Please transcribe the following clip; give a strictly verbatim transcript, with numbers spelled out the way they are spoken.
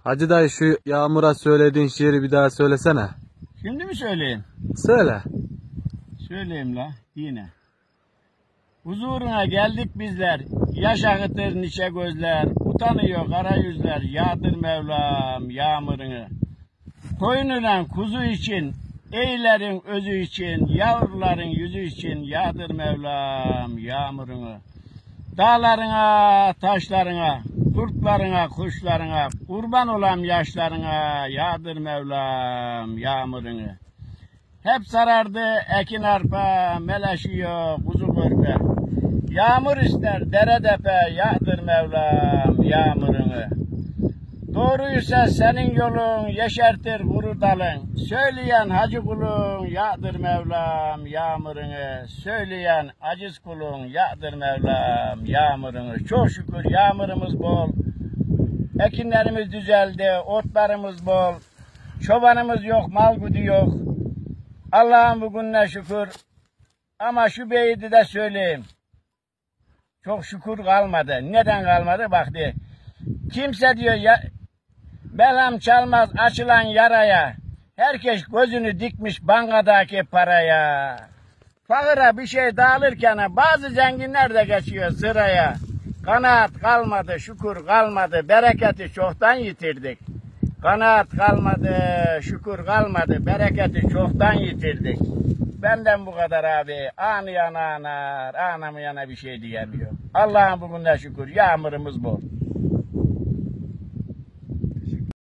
Hacı dayı şu Yağmur'a söylediğin şiiri bir daha söylesene. Şimdi mi söyleyeyim? Söyle. Söyleyeyim la yine. Huzuruna geldik bizler, yaş akıtır niçe gözler, utanıyor kara yüzler, yağdır Mevlam yağmurunu. Koyunla kuzu için, eylerin özü için, yavruların yüzü için yağdır Mevlam yağmurunu. Dağlarına, taşlarına, kurtlarına, kuşlarına, kurban olan yaşlarına yağdır Mevlam yağmurunu. Hep sarardı ekin arpa, meleşiyor kuzu körpe. Yağmur ister dere depe, yağdır Mevlam yağmurunu. Doğruysa senin yolun, yeşertir kuru dalın. Söyleyen hacı kulun, yağdır Mevlam yağmurunu. Söyleyen aciz kulun, yağdır Mevlam yağmurunu. Çok şükür yağmurumuz bol. Ekinlerimiz düzeldi, otlarımız bol. Çobanımız yok, mal güdü yok. Allah'ım bugününe şükür. Ama şu beydi de söyleyeyim. Çok şükür kalmadı. Neden kalmadı? Bak de. Kimse diyor ya, belam çalmaz açılan yaraya. Herkes gözünü dikmiş bankadaki paraya. Fakıra bir şey dağılırken bazı zenginler de geçiyor sıraya. Kanaat kalmadı, şükür kalmadı, bereketi çoktan yitirdik. Kanaat kalmadı, şükür kalmadı, bereketi çoktan yitirdik. Benden bu kadar abi. Anı yana anar, anamı yana bir şey diyemiyor. Allah'ım bugün de şükür, yağmurumuz bol.